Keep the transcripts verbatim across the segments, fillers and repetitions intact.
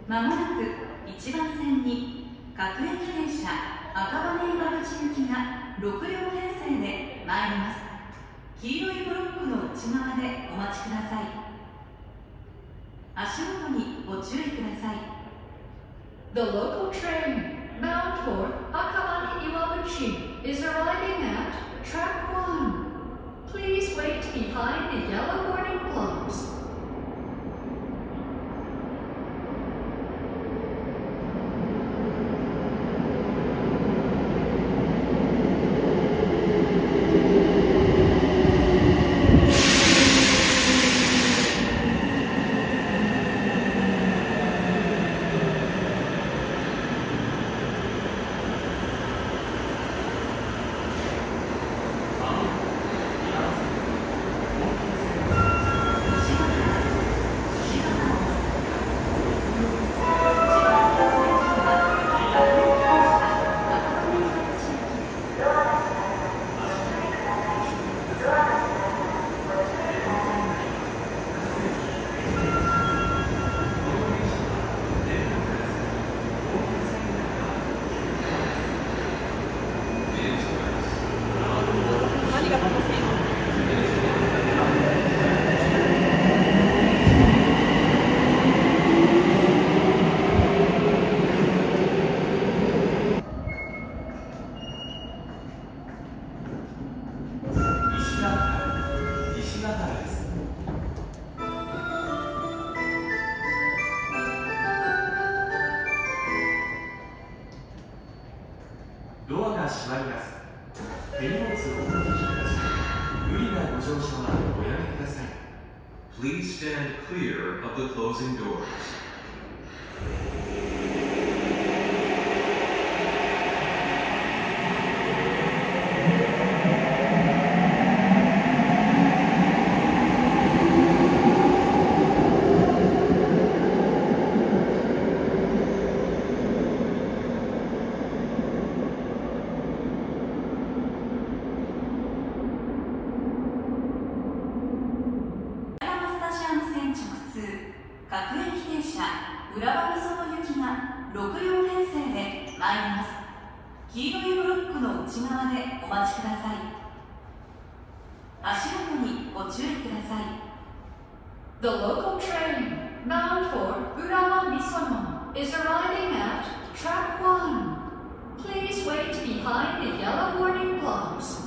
まもなくいちばん線に各駅停車赤羽岩口行きがろく両編成で参ります。黄色いブロックの内側でお待ちください。足元にご注意ください。 The local train bound for Akabane Iwabuchi is arriving at track one. Please wait behind the yellow warning blocks. ドアが閉まります。手荷物をお持ちください。無理なご乗車はおやめください。Please stand clear of the closing doors. 各駅停車浦和美園行きがろく両編成で参ります。黄色いブロックの内側でお待ちください。足元にご注意ください。 The local train bound for Urawa Misono is arriving at track one. Please wait behind the yellow warning blocks.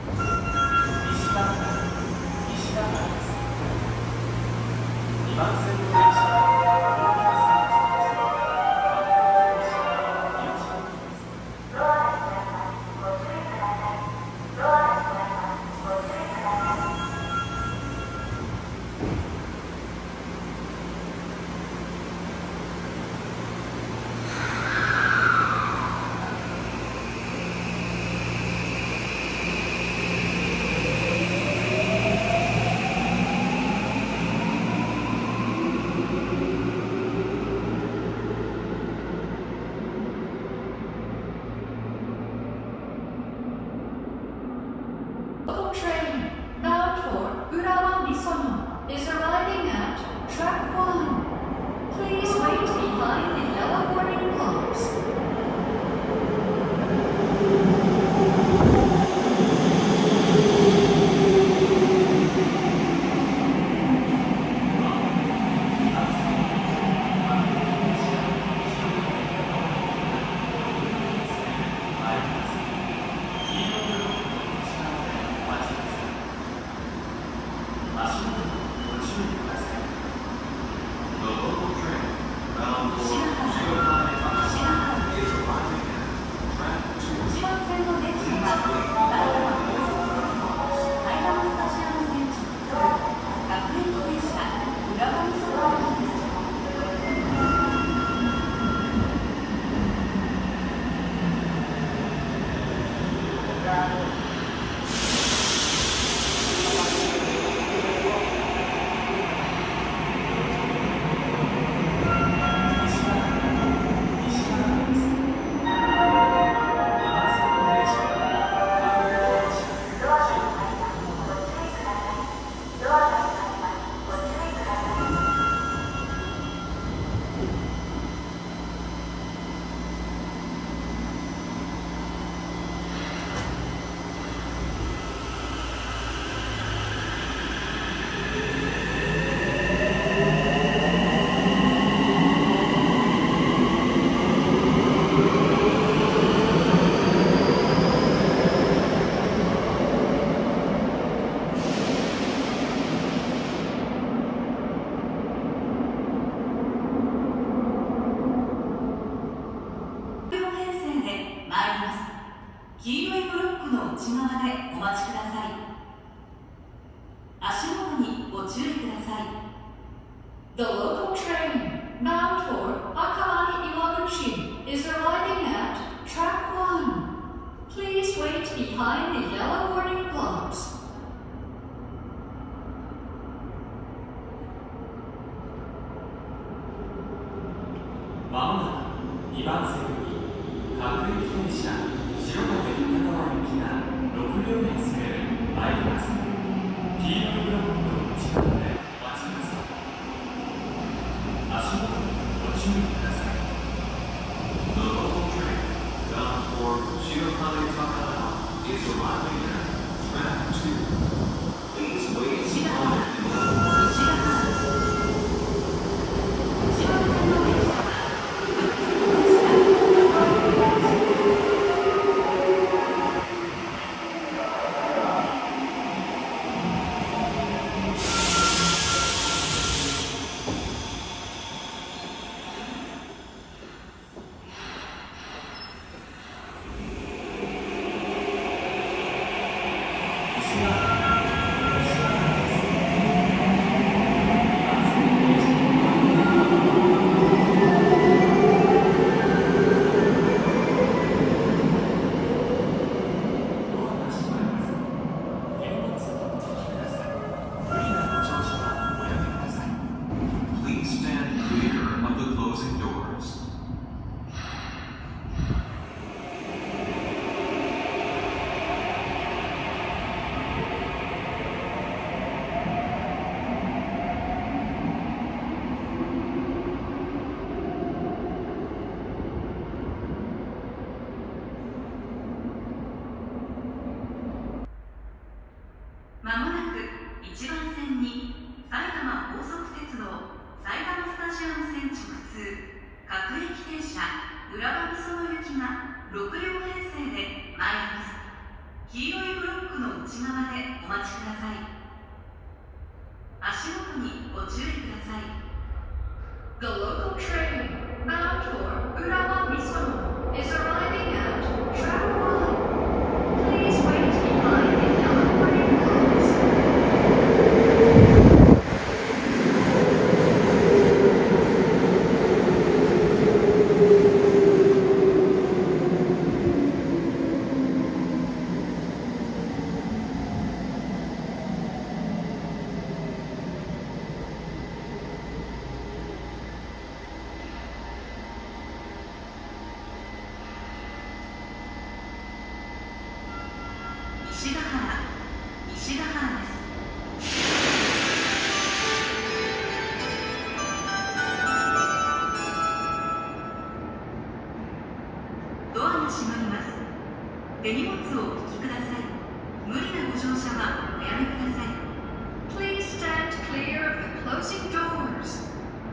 番線 is arriving at track one. Please wait behind the yellow warning blocks. 黄色いブロックの内側でお待ちください。足元にご注意ください。 The local train bound for Akamani Iwabuchi is arriving at track one. Please wait behind the yellow warning blocks. まもなくにばん線に各駅停車白壁高川行きがろく両編成で参ります。黄色いブロックの内側でお待ちください。足元にご注意ください。 The local train bound for Shirokane Takanawa is arriving at track two. Please wait behind the yellow warning まもなくいちばん線に埼玉高速鉄道埼玉スタジアム線直通各駅停車浦和美園行きがろく両編成で参ります。黄色いブロックの内側でお待ちください。足元にご注意ください。 The local train bound for Urawa Misono is arriving at track one. Please wait behind the yellow warning blocks. ま手荷物をお引きください。無理なご乗車はおやめください。 Please stand clear of the closing doors.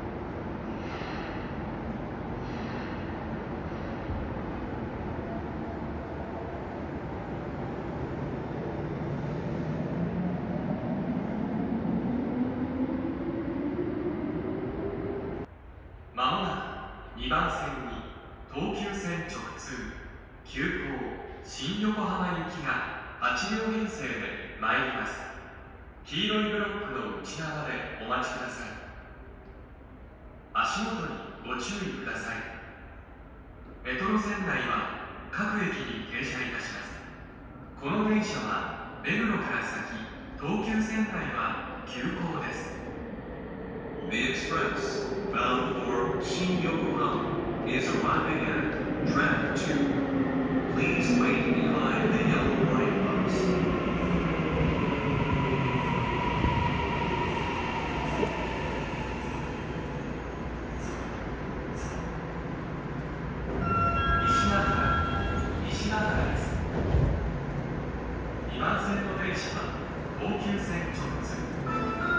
まもなくにばん線に東急線直通急行新横浜行きがはちりょう編成で参ります。黄色いブロックの内側でお待ちください。足元にご注意ください。メトロ線内は各駅に停車いたします。この電車は目黒から先、東急線内は急行です。 The express bound for Shin-Yokohama is arriving at track two. Please wait behind the yellow warning box. 西ヶ原、西ヶ原です。にばん線の電車は東急線直通